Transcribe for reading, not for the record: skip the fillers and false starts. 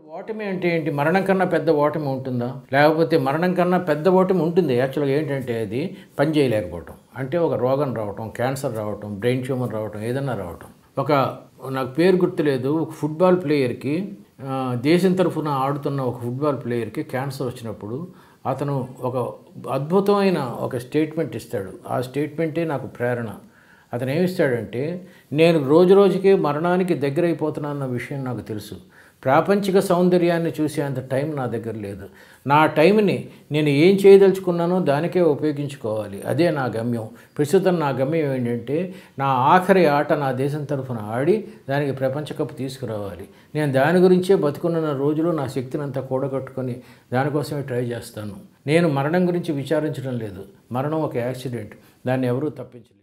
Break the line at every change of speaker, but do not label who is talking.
ఓటమి అంటే ఏంటి? మరణం కన్నా పెద్ద ఓటమి ఉంటుందా? లేకపోతే మరణం కన్నా పెద్ద ఓటమి ఉంటుంది. యాక్చువల్‌గా ఏంటంటే అది పని చేయలేకపోవటం. అంటే ఒక రోగం రావటం, క్యాన్సర్ రావటం, బ్రెయిన్ ట్యూమర్ రావటం, ఏదన్నా రావటం. నాకు పేరు గుర్తులేదు. ఒక ఫుట్బాల్ ప్లేయర్‌కి దేశం తరఫున ఆడుతున్న ఒక ఫుట్బాల్ ప్లేయర్‌కి క్యాన్సర్ వచ్చినప్పుడు అతను ఒక అద్భుతమైన ఒక స్టేట్మెంట్ ఇస్తాడు. ఆ స్టేట్మెంటే నాకు ప్రేరణ. అతను ఏమిస్తాడంటే, నేను రోజురోజుకి మరణానికి దగ్గరైపోతున్నానన్న విషయం నాకు తెలుసు. ప్రాపంచిక సౌందర్యాన్ని చూసేంత టైం నా దగ్గర లేదు. నా టైంని నేను ఏం చేయదలుచుకున్నానో దానికే ఉపయోగించుకోవాలి. అదే నా గమ్యం. ప్రస్తుతం నా గమ్యం ఏంటంటే, నా ఆఖరి ఆట నా దేశం తరఫున ఆడి దానికి ప్రపంచ కప్ తీసుకురావాలి. నేను దాని గురించే బతుకున్న రోజులు నా శక్తినంతా కూడగట్టుకొని దానికోసమే ట్రై చేస్తాను. నేను మరణం గురించి విచారించడం లేదు. మరణం ఒక యాక్సిడెంట్. దాన్ని ఎవరూ తప్పించలేరు.